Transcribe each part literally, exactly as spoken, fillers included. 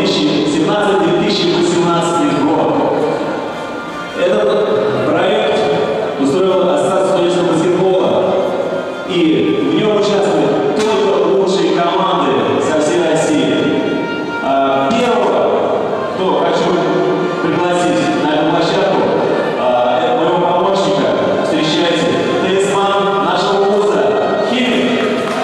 тысячи семнадцатый — две тысячи восемнадцатый год. Этот проект устроила Ассоциация студенческого баскетбола, и в нем участвуют только лучшие команды со всей России. А первого, кто хочу пригласить на эту площадку, а, это моего помощника. Встречайте, талисман нашего вуза, Химик.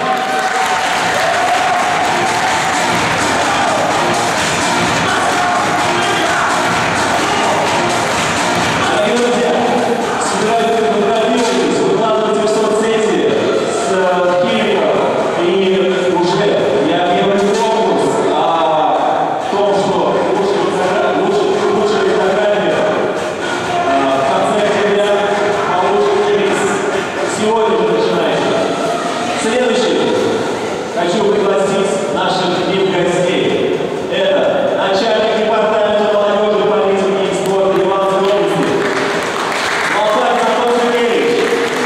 Дорогие друзья, собирайтесь, фотографируйтесь, выкладывайте в соцсети с Химиком, и уже я объявлю конкурс о том, что лучшие фотографии, лучшие, лучшие фотографии а, в конце октября получит Химик. Сегодня мы начинаем. Следующий хочу пригласить наших гостей. Это начальник департамента молодежи, политики и спорта Ивановской области Молчанов Антон Сергеевич.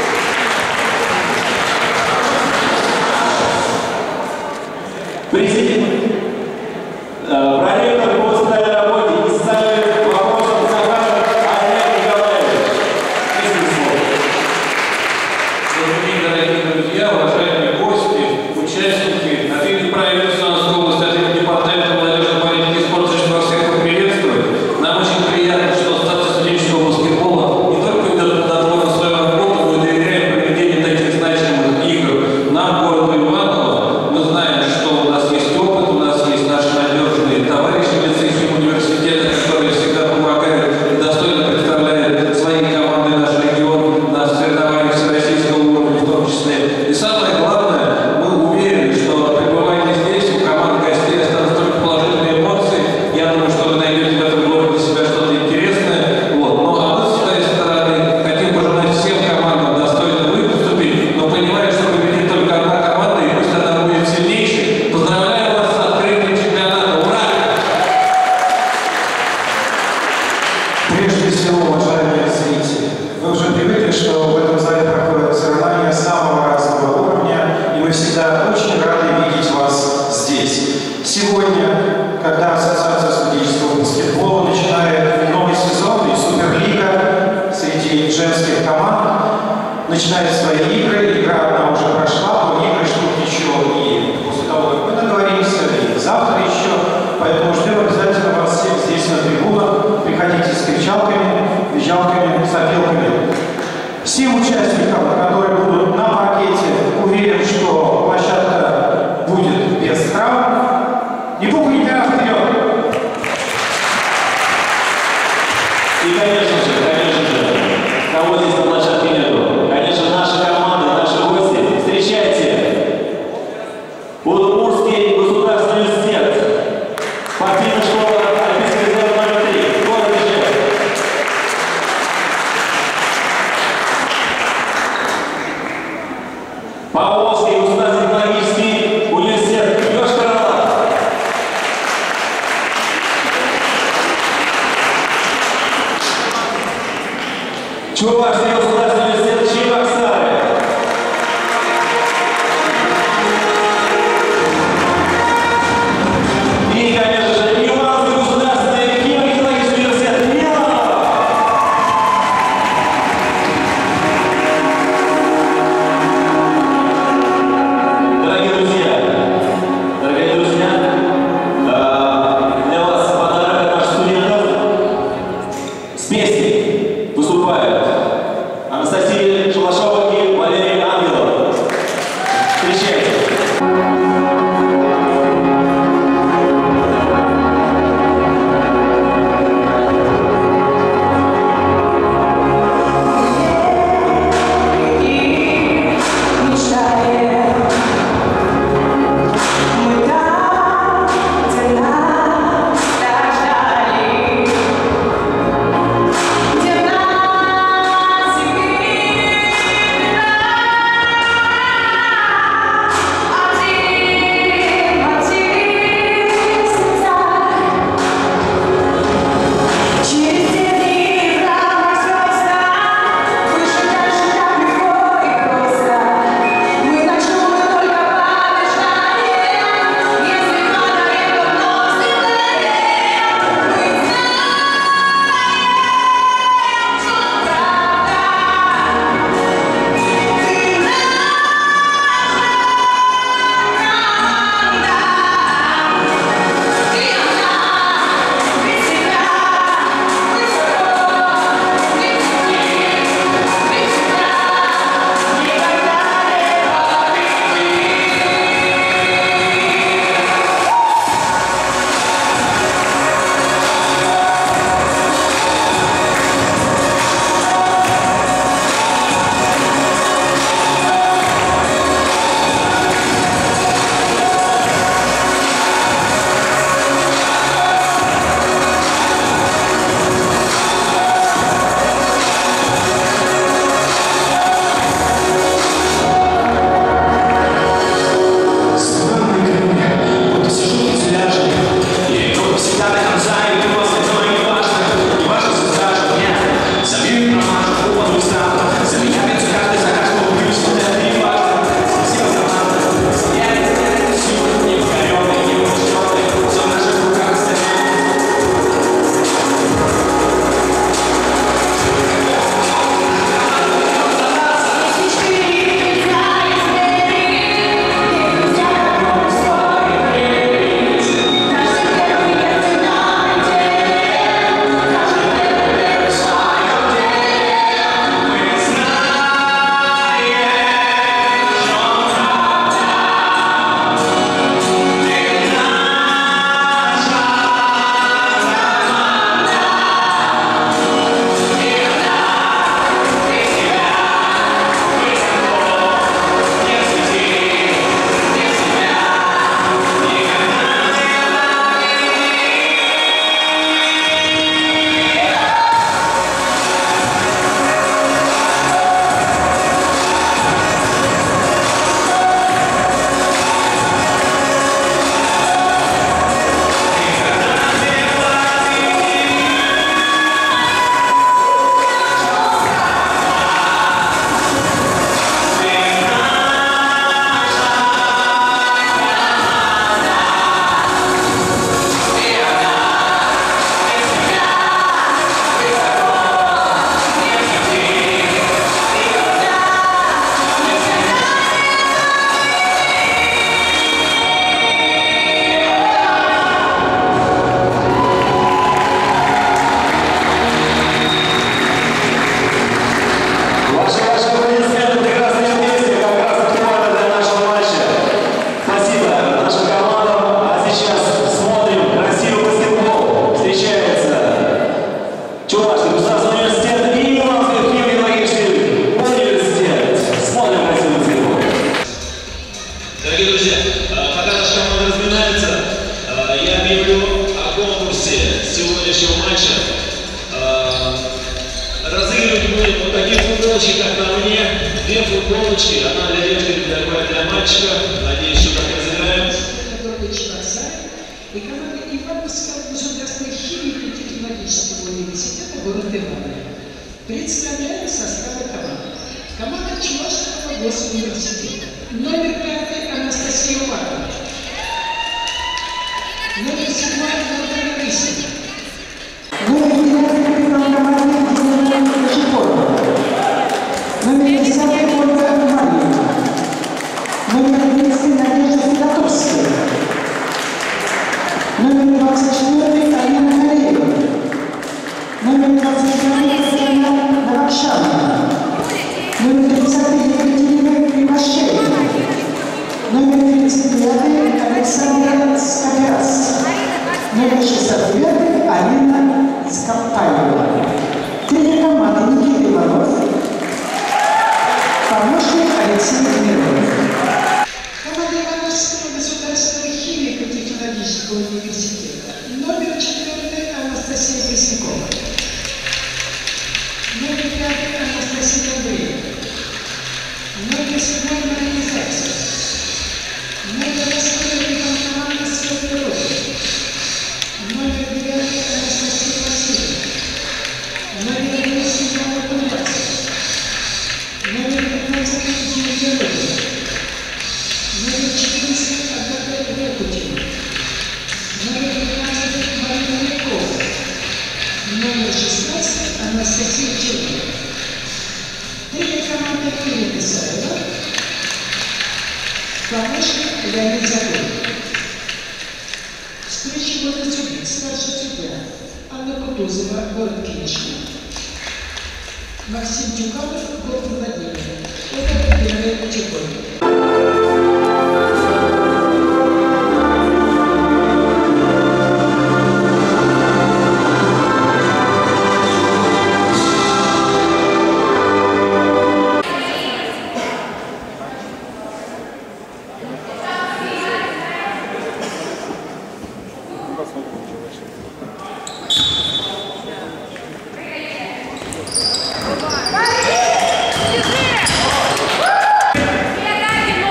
Президент, э, проректор по социальной работе и социальным вопросам Захаров Олег Николаевич. Есть слово. Добрый день, дорогие друзья, уважаемые гости, участники. От имени правительства Ивановской области, от имени департамента молодежи, политики и спорта хочу вас всех поприветствовать. Нам очень приятно, что Ассоциация студенческого баскетбола не только идет плодотворно свою работу, но и доверяет проведение таких значимых игр нам, городу Иваново. Мы знаем, что у нас есть опыт, у нас есть наши надежные товарищи в лице университета, которые всегда помогают и достойно представляют свои команды, наш регион на соревнованиях всероссийского уровня в том числе. И самое главное, мы уверены, что пребывание здесь у команд гостей останутся только положительные эмоции. Я думаю, что вы найдете в этом городе для себя что-то интересное. Вот. Ну а мы, с своей стороны, хотим пожелать всем командам достойно выступить, но понимая, что победит только одна команда, и пусть она будет сильнейшей. Поздравляю вас с открытием чемпионата. Ура! Прежде всего, уважаемые зрители, вы уже привыкли, что в этом зале проходят соревнования самого разного уровня, и мы всегда очень рады видеть вас здесь. Сегодня, когда Ассоциация студенческого баскетбола начинает новый сезон и Суперлига среди женских команд, начинает свои игры, игра одна уже прошла, но игры ждут еще и после того, как мы договоримся, и завтра еще, поэтому ждем обязательно вас всех здесь на трибунах. Приходите с кричалками, визжалками, сопелками. Всем участникам, которые будут на паркете, уверен, что площадка будет без травм. Не буквы, не пера, вперед! И, конечно же, конечно же, кого здесь на площадке нету? Конечно, наша команда, наши гости. Встречайте! Удмуртский государственный университет. Спортивная школа Олимпийской резервы номер три. Город Ижевск. Поволжский государственный технологический университет Йошкар-Ола. Чувашский государственный университет Чебоксары. И, конечно же, Ивановский государственный химико-технологический университет Миланов. Дорогие друзья, дорогие друзья, э, для вас подарок от наших студентов. С песней выступают Анастасия всегда до конца, и просто этого не важно. Не важно, что скажут мне. Забей промажу, поводу и страху. За меня бьется каждый заказ, кто убьюсь, это не важно. Спасибо, команда. Я не знаю, силы, не покоренный, не прощенный. Все в наших руках остальное. Дорогие друзья, пока наша команда разминается, я объявлю о конкурсе сегодняшнего матча. Разыгрывать будем вот такие футболочки, как на мне. Две футболочки, одна для девушки, другая для мальчика. Надеюсь, что так и разыграем. И команда Ивановского государственного химико-технологического университета города Иваново представляет составы команды. Команда Чувашского госуниверситета. Номер пятый Анастасия Лакова. Номер седьмой Наталья Рысина. Номер девятый капитан команды Елена Кочеткова. Номер десятый Ольга Марьевна. Номер тридцать Надежда Федотовская. Номер двадцать четыре Алина Калеева. Номер двадцать пять Татьяна Новокшанова. Номер тридцать Екатерина Кривошеева. Номер тридцать девять Александра Скоберас. Номер шестьдесят девять Алина Скопаева. Тренер команды Никита Иванов. Помощник Алексей Миров. Команда Ивановского государственного химико-технологического университета. Номер четвертый Анастасия Преснякова. Номер пятый Анастасия Андреева. Номер седьмой Мария Зайцева. Номер восьмой команда Светлый Розовый. Номер девятый Анастасия Васильевна. Номер восемь Анна Кудрявцева. Номер пятнадцать Юлия Родина. Номер четырнадцать Агата Якутина. Номер пятнадцать Марина Лякова. Номер шестнадцать Анастасия Чернова. Тренер команды Ирина Писаева. Помощник Леонид Забой. Встречи будут судить старший судья Анна Кутузова, город Кинешма. Максим Тюканов, город Владимир. Это первая категория. Давай! Держи!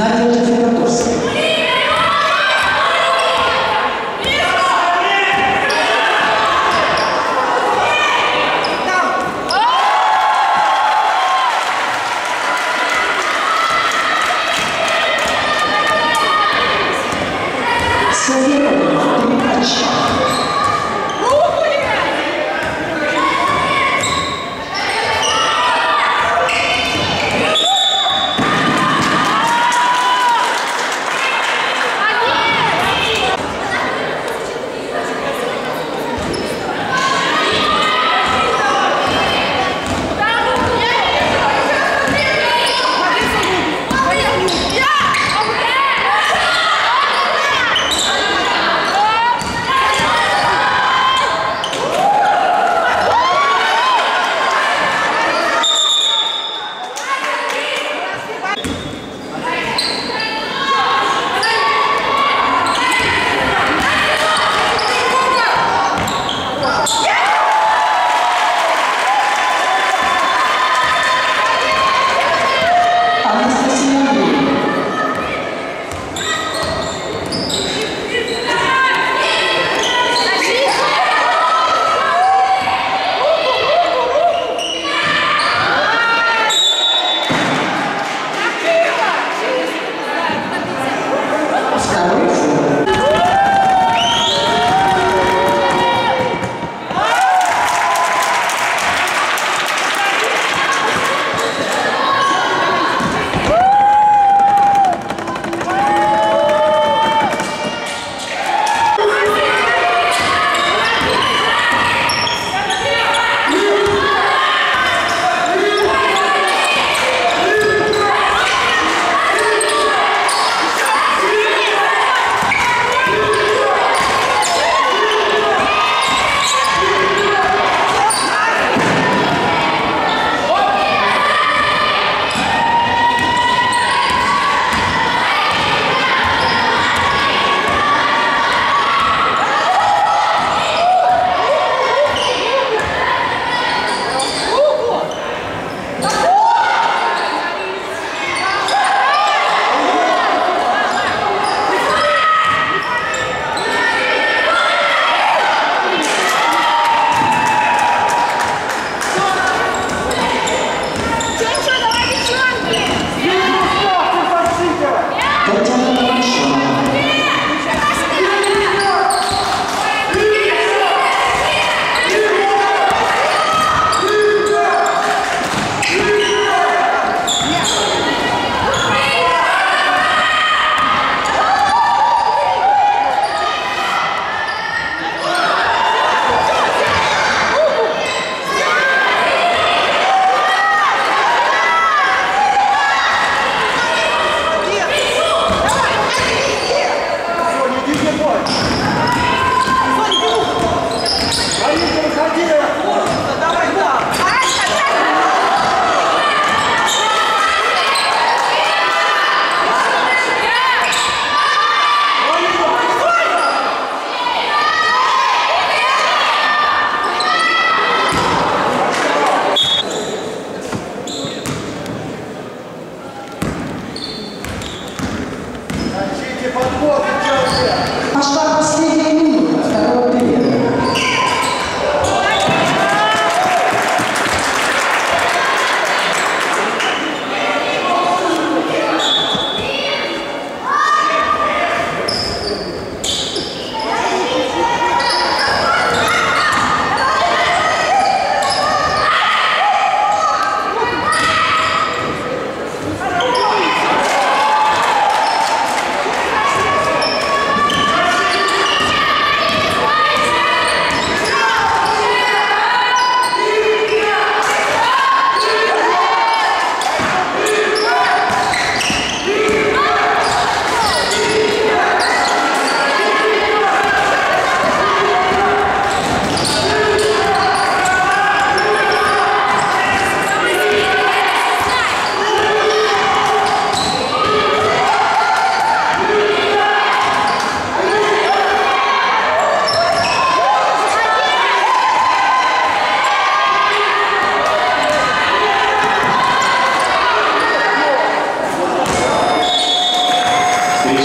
Надежда Федотовская. Саверова, Трукач.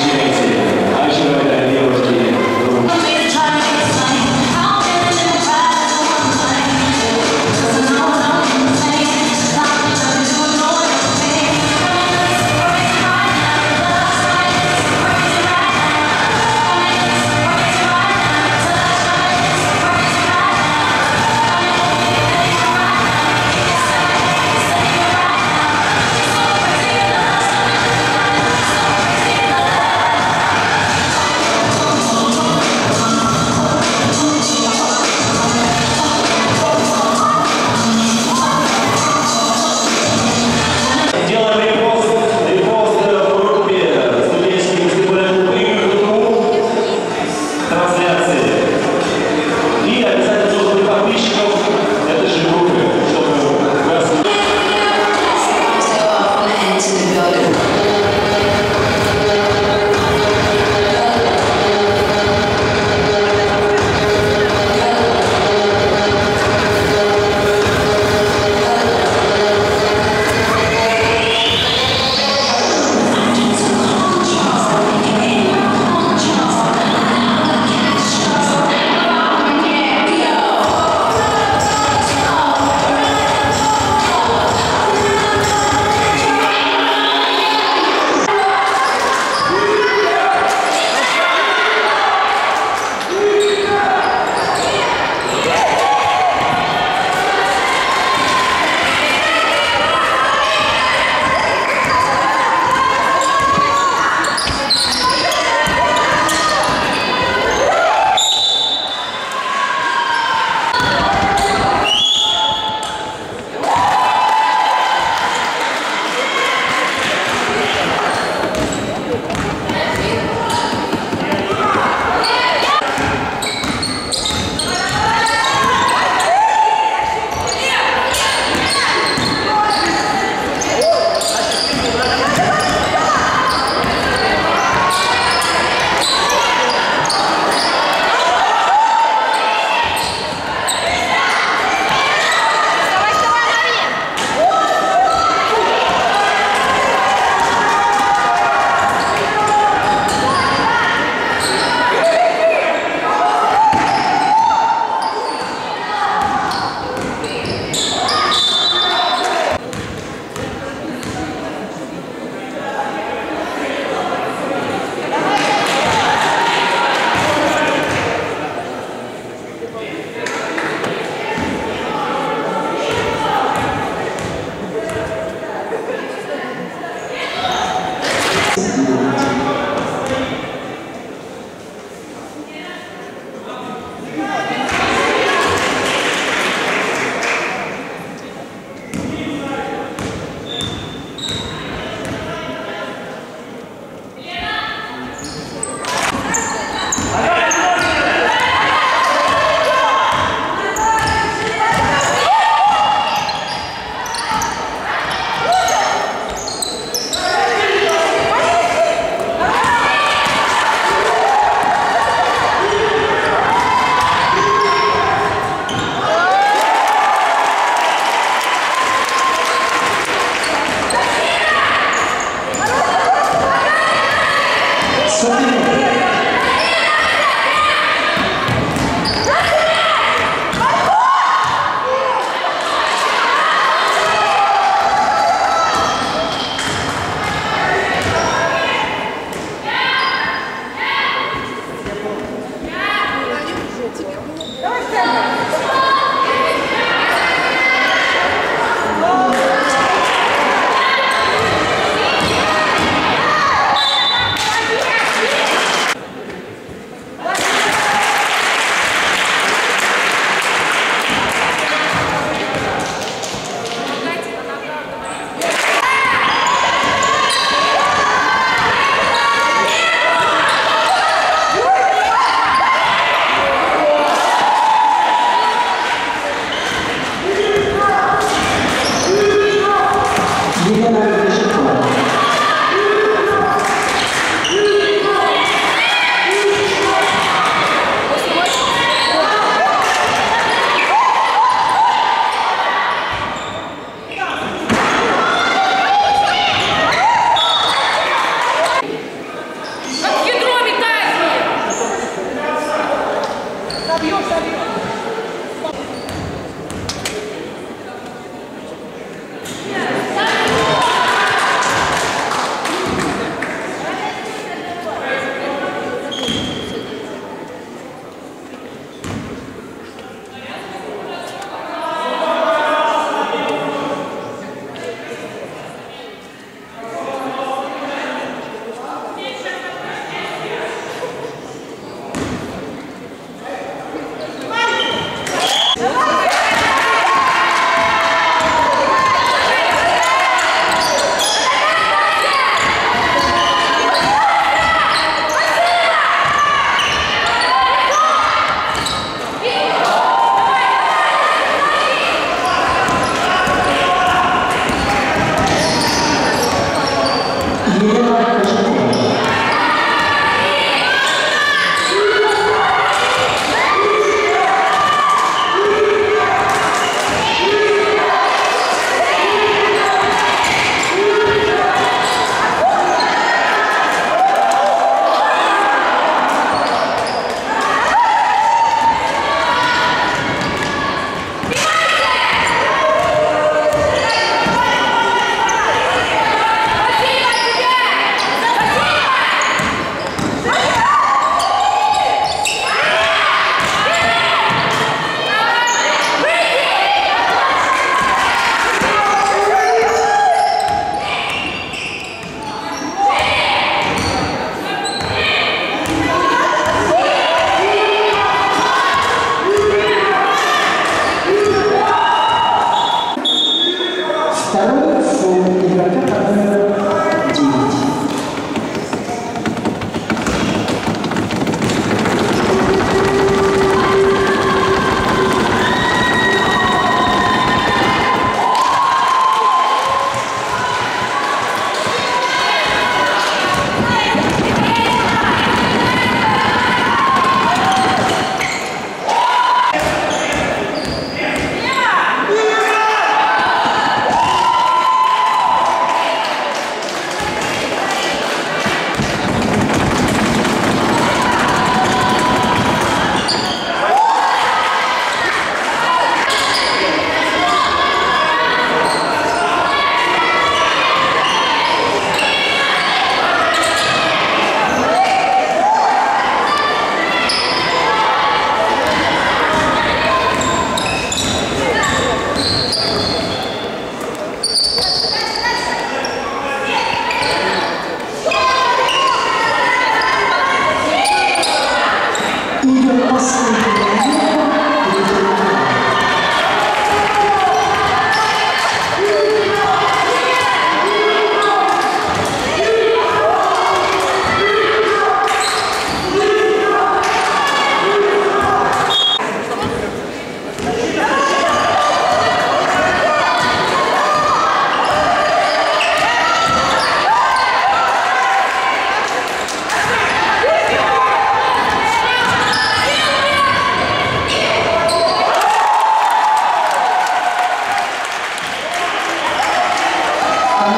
встречайте очаровательные девушки.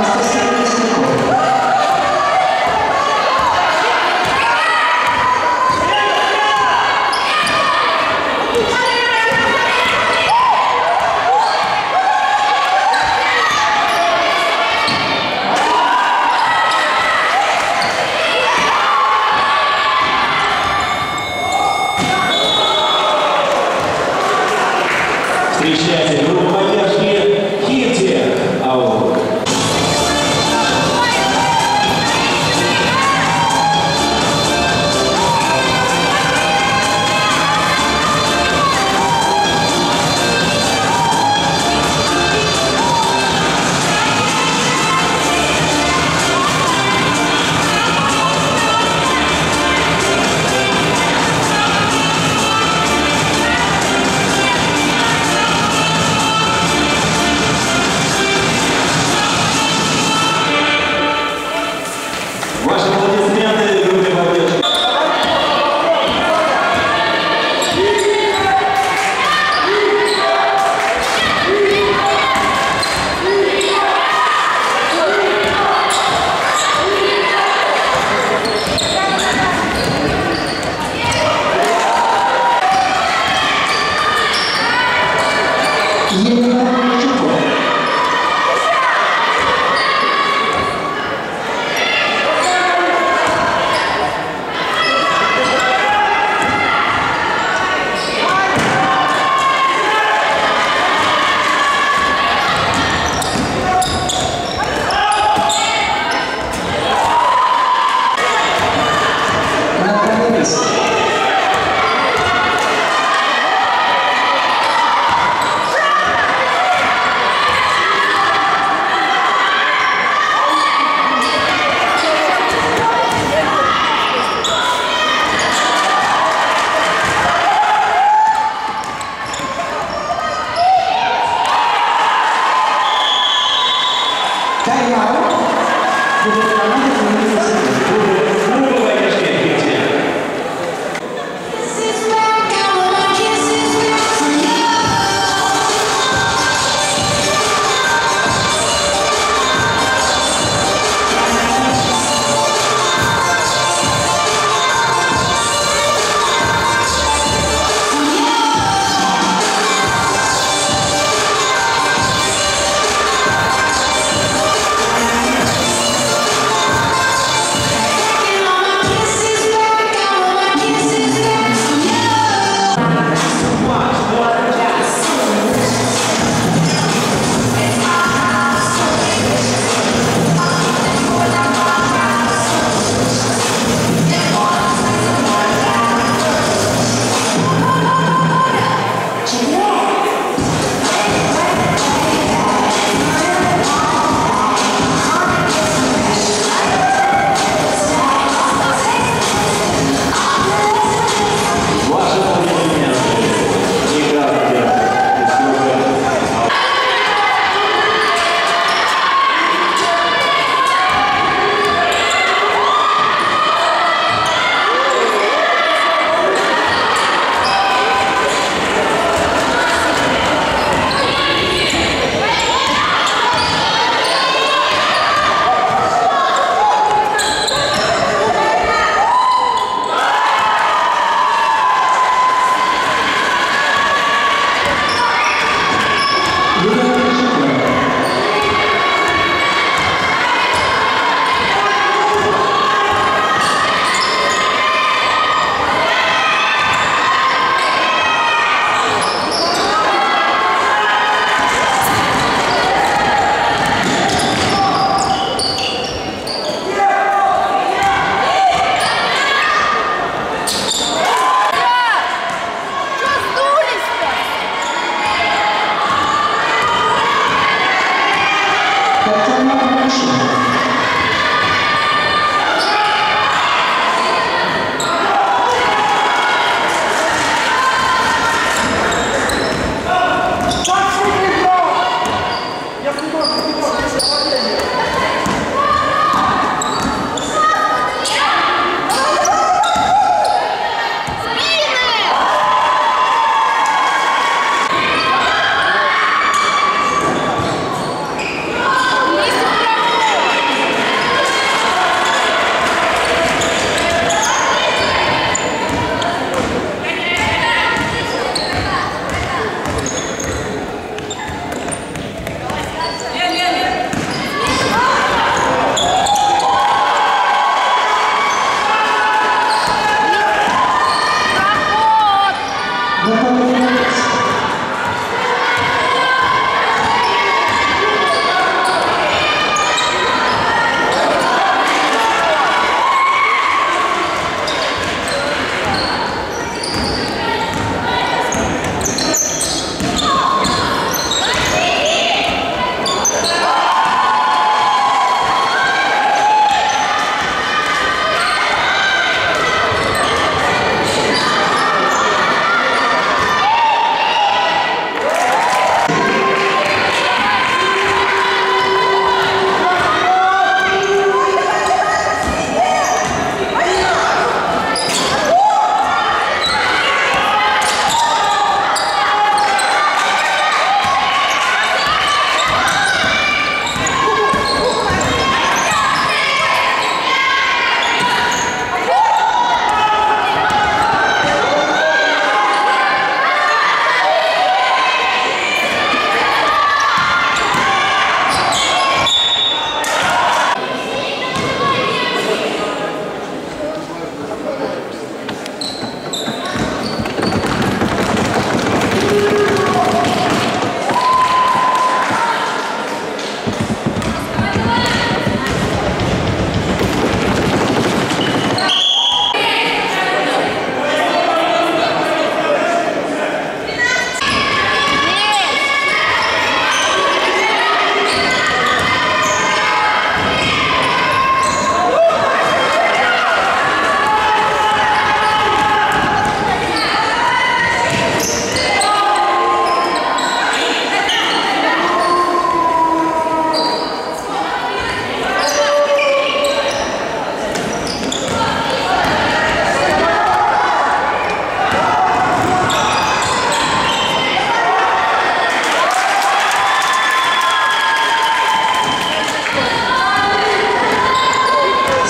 Встречайте группу поддержки Хинтех АО. Ваши аплодисменты группе поддержки. Thank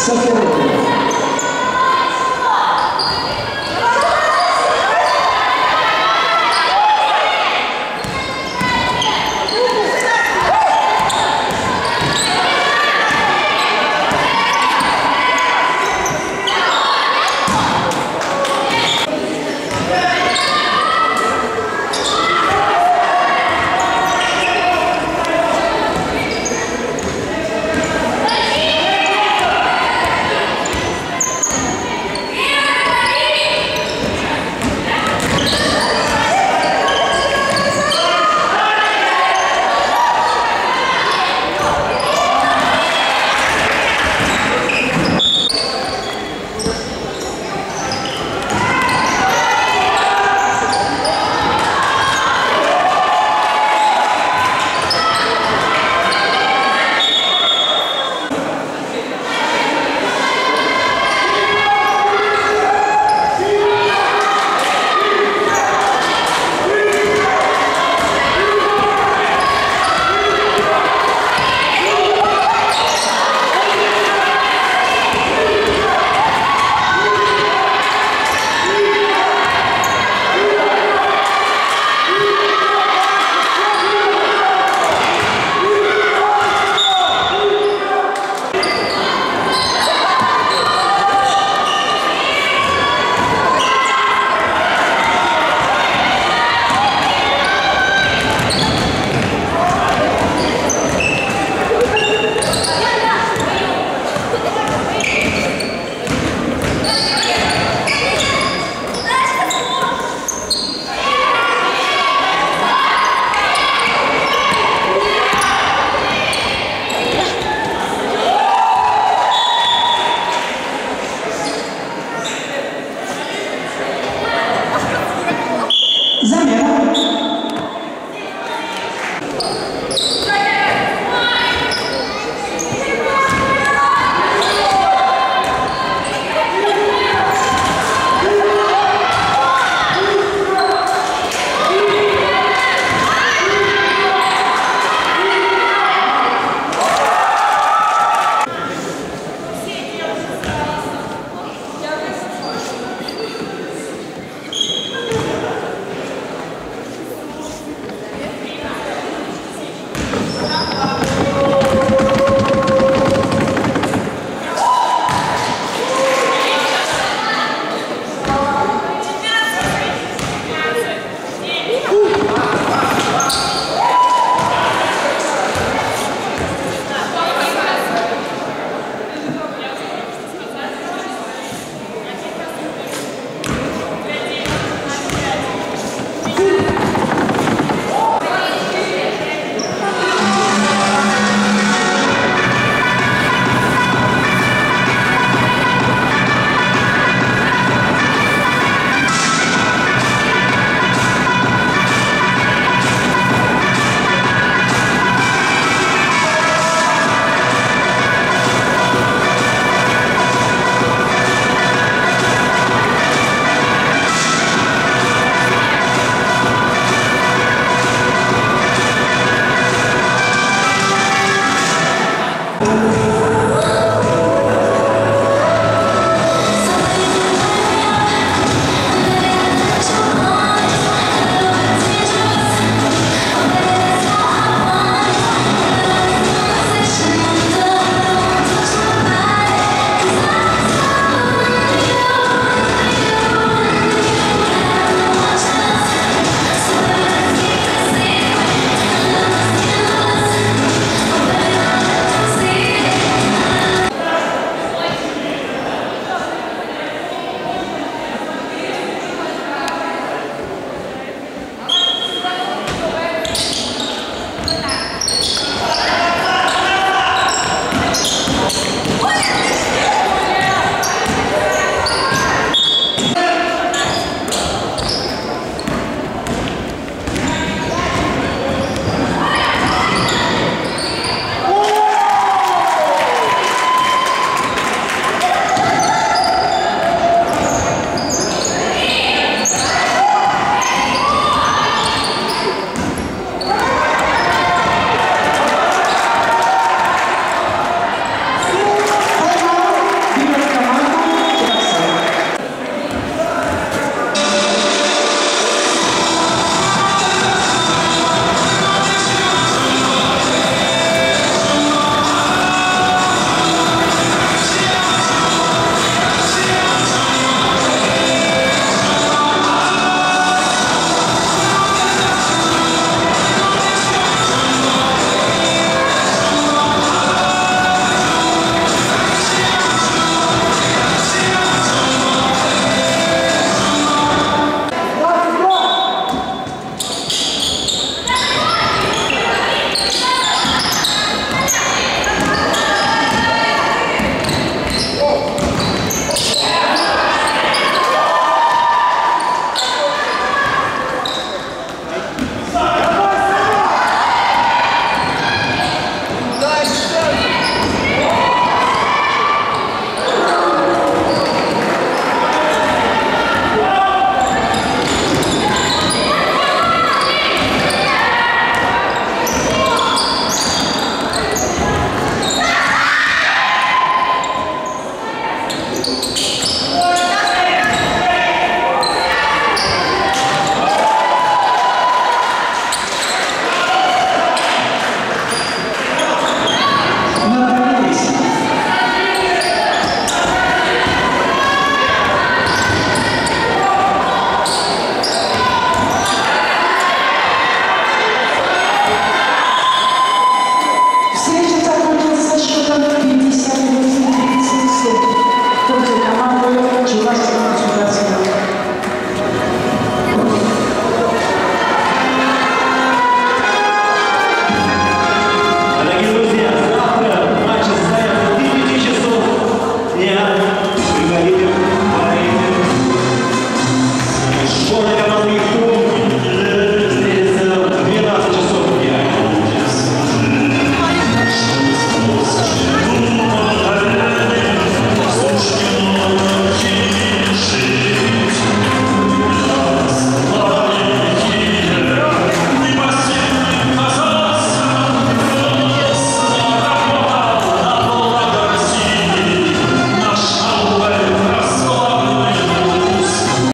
София Ротина.